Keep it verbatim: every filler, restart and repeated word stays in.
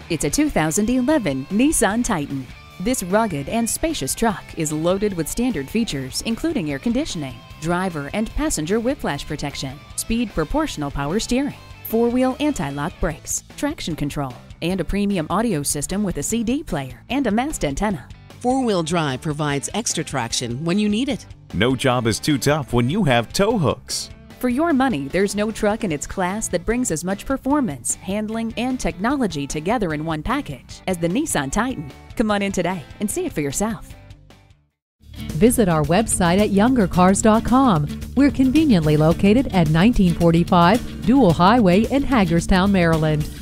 It's a two thousand eleven Nissan Titan. This rugged and spacious truck is loaded with standard features, including air conditioning, driver and passenger whiplash protection, speed proportional power steering, four-wheel anti-lock brakes, traction control, and a premium audio system with a C D player and a mast antenna. Four-wheel drive provides extra traction when you need it. No job is too tough when you have tow hooks. For your money, there's no truck in its class that brings as much performance, handling, and technology together in one package as the Nissan Titan. Come on in today and see it for yourself. Visit our website at younger cars dot com. We're conveniently located at nineteen forty-five Dual Highway in Hagerstown, Maryland.